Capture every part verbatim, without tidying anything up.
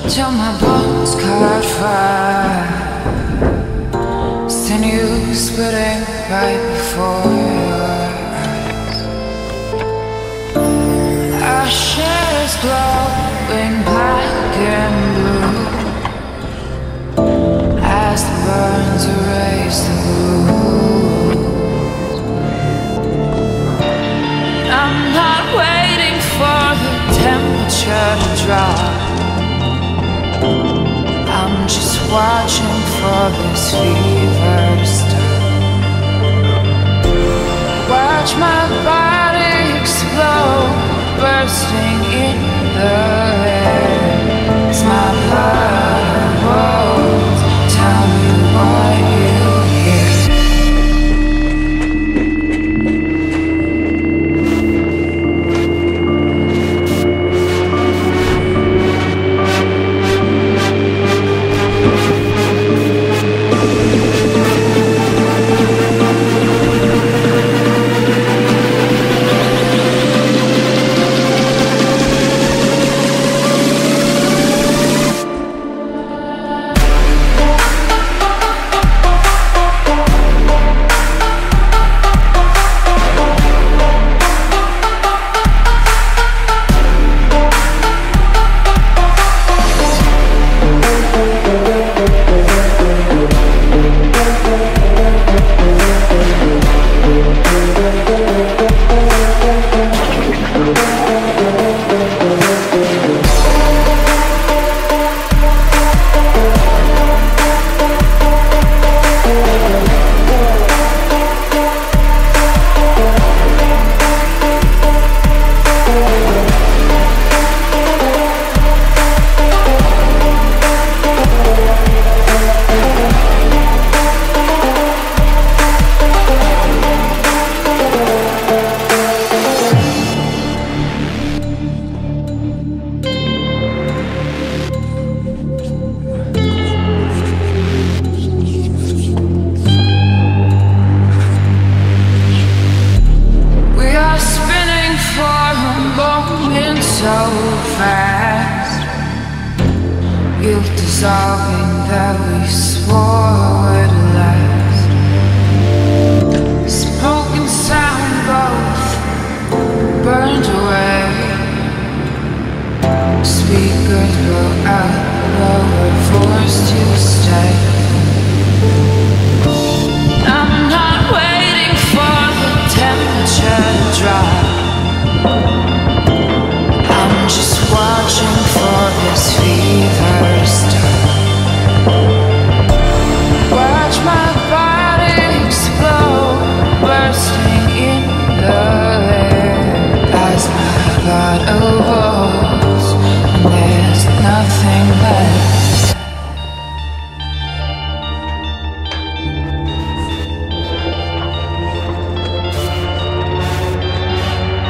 till my bones caught fire. Seen you splitting right before your eyes. Our shadows glowing black and blue as the burns erase the blues. I'm not waiting for the temperature to drop. I'm just watching for this fever to stop. Watch my body explode, bursting in the air. It's my blood rolls. Tell me what you hear.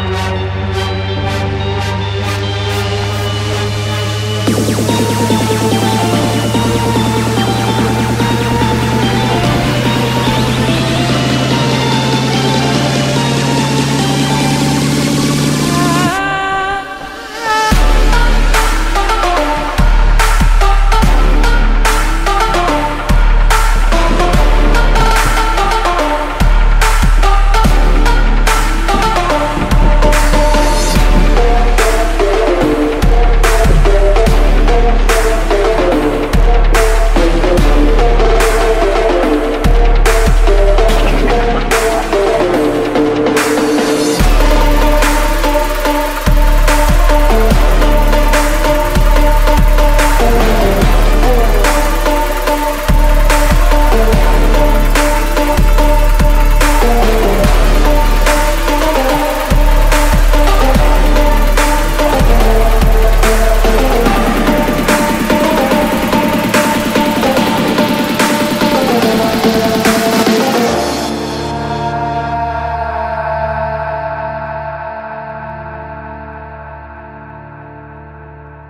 You